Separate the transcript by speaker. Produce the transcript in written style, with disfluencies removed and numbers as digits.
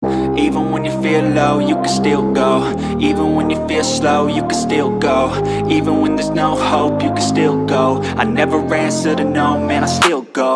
Speaker 1: Even when you feel low, you can still go. Even when you feel slow, you can still go. Even when there's no hope, you can still go. I never answer to no, man, I still go.